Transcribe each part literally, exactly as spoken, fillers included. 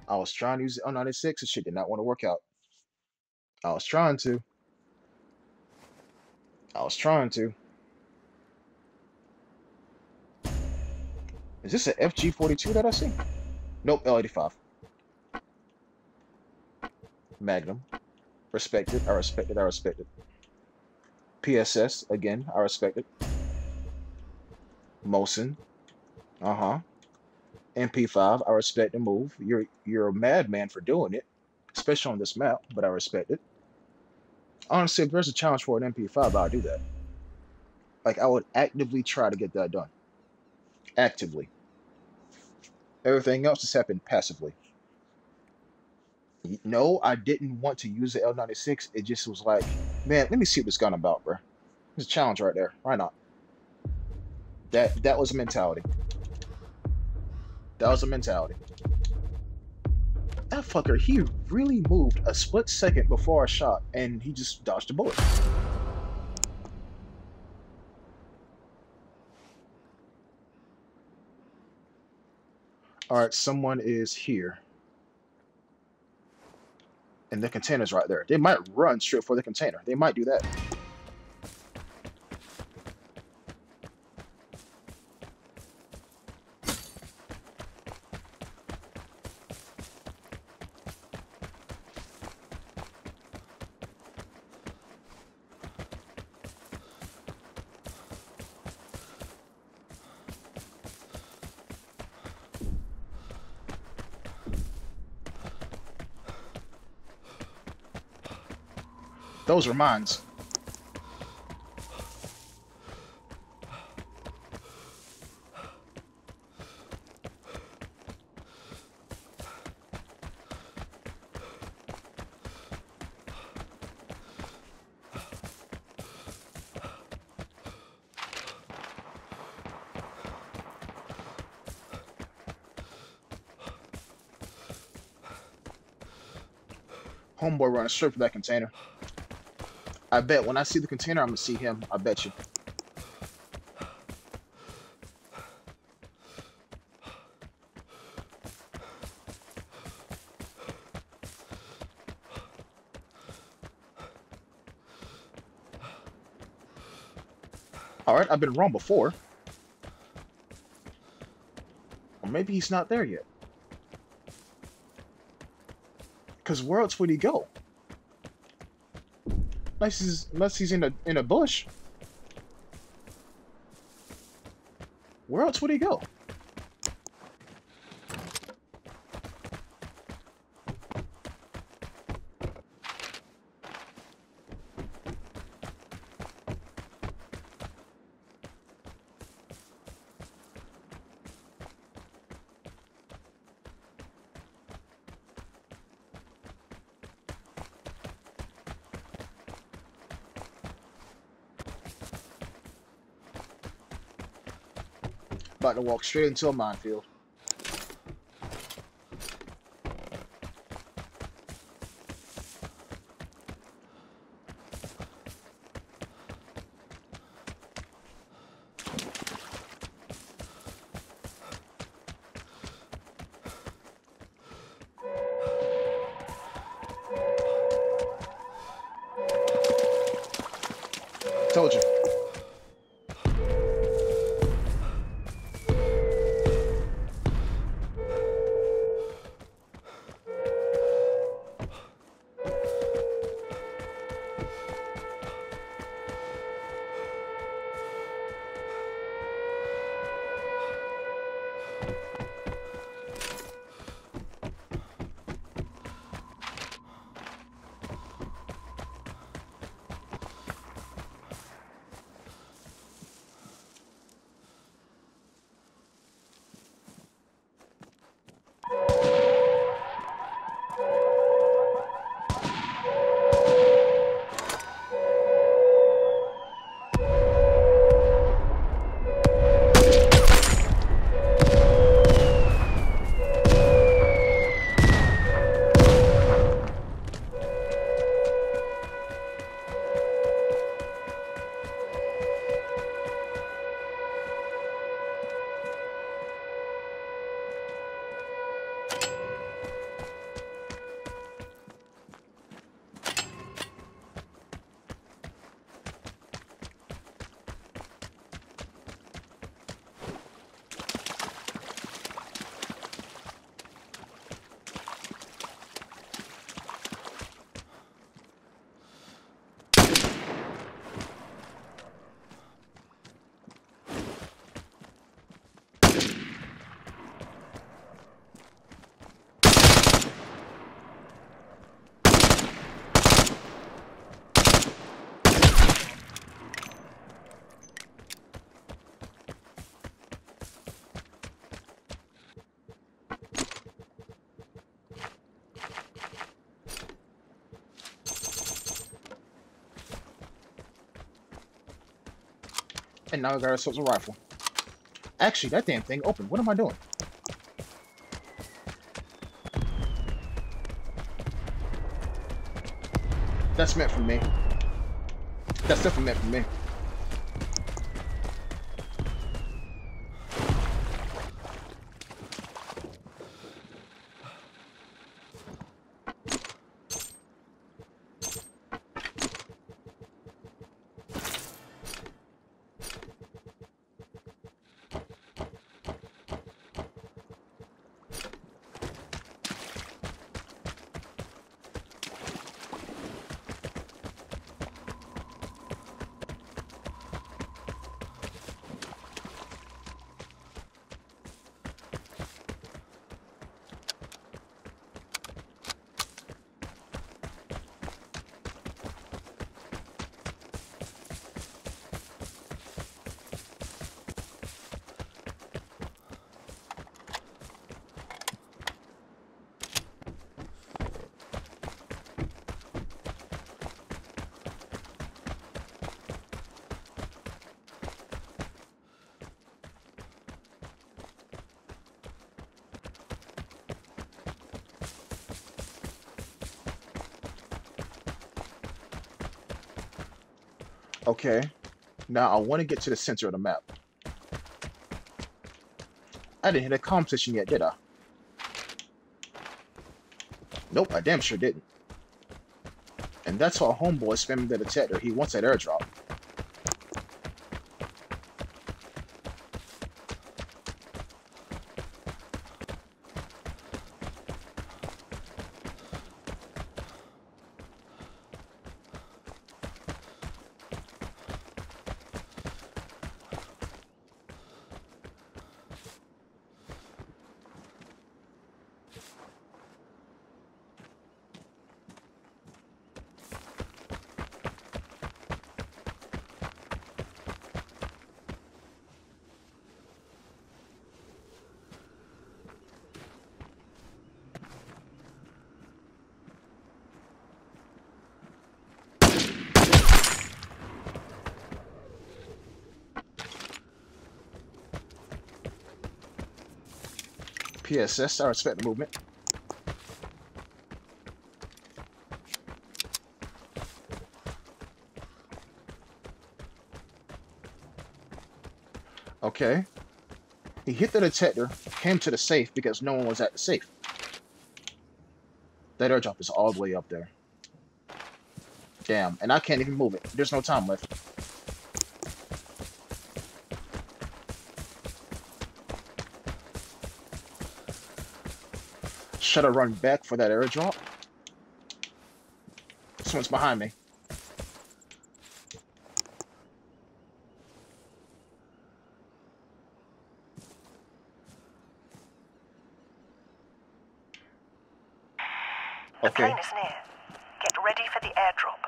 I was trying to use the L ninety-six, and shit did not want to work out. I was trying to. I was trying to. Is this an F G forty-two that I see? Nope, L eighty-five. Magnum. Respect it. I respect it. I respect it. P S S, again, I respect it. Mosin. Uh-huh. M P five, I respect the move. You're you're a madman for doing it, especially on this map, but I respect it. Honestly, if there's a challenge for an M P five, I'll do that. Like, I would actively try to get that done. Actively. Everything else has happened passively. No, I didn't want to use the L ninety-six. It just was like, man, let me see what this gun about, bro. There's a challenge right there. Why not? That that was a mentality. That was a mentality. That fucker, he really moved a split second before I shot, and he just dodged a bullet. Alright, someone is here. And the container's right there. They might run straight for the container. They might do that. Those are mines. Homeboy running straight for that container. I bet when I see the container, I'm gonna see him. I bet you. Alright, I've been wrong before. Or maybe he's not there yet. Because where else would he go? Unless he's, unless he's in a in a bush. Where else would he go? About to walk straight into a minefield. Told you. And now I got ourselves a rifle. Actually, that damn thing opened. What am I doing? That's meant for me. That's definitely meant for me. Okay. Now I want to get to the center of the map. I didn't hit a competition yet, did I? Nope, I damn sure didn't. And that's how homeboy spamming the detector. He wants that airdrop. P S S, I respect the movement. Okay. He hit the detector, came to the safe because no one was at the safe. That airdrop is all the way up there. Damn, and I can't even move it. There's no time left. Should I run back for that airdrop? Someone's behind me. The Okay. plane is near. Get ready for the airdrop.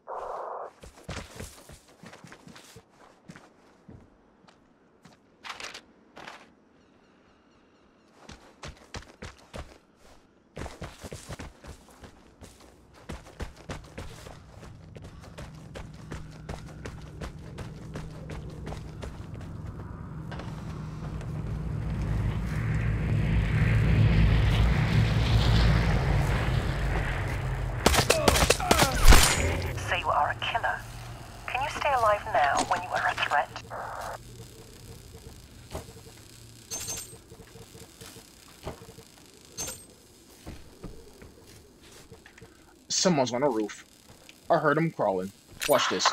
Say you are a killer. Can you stay alive now when you are a threat? Someone's on a roof. I heard him crawling. Watch this.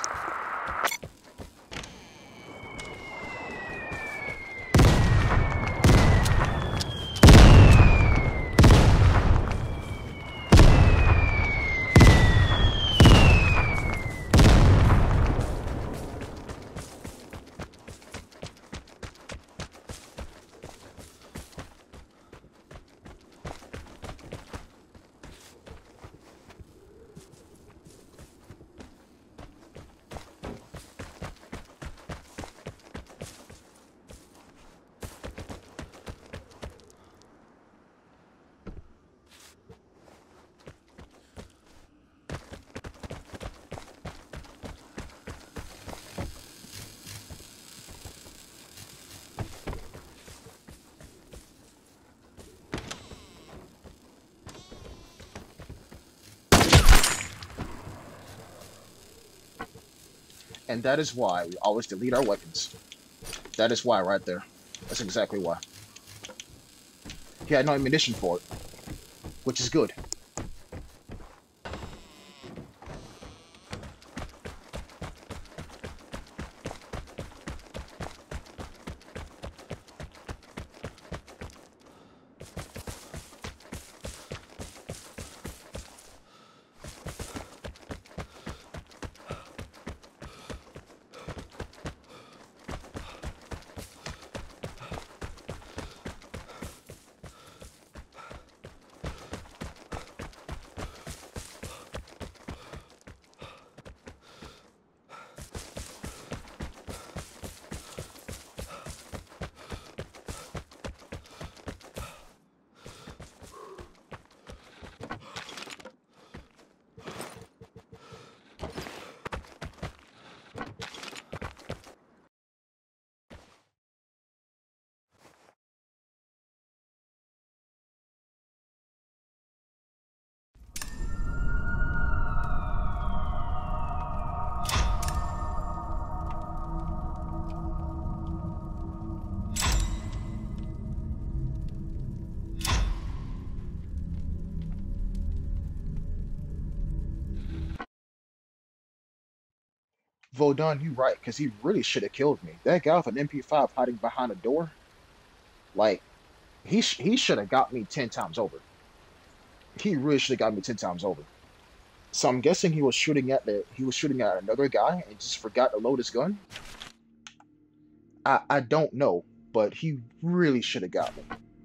And that is why we always delete our weapons. That is why right there. That's exactly why. He had no ammunition for it, which is good. Vodon, you right, because he really should have killed me. That guy with an M P five hiding behind a door, like, he sh he should have got me ten times over. He really should have got me ten times over. So I'm guessing he was shooting at the he was shooting at another guy and just forgot to load his gun. I I don't know, but he really should have got me.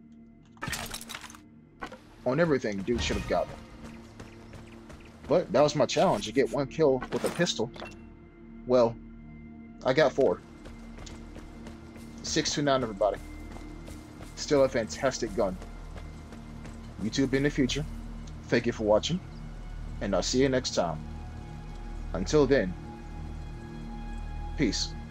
On everything, dude should have got me. But that was my challenge, to get one kill with a pistol. Well, I got four. six two nine, everybody. Still a fantastic gun. YouTube in the future. Thank you for watching, and I'll see you next time. Until then, peace.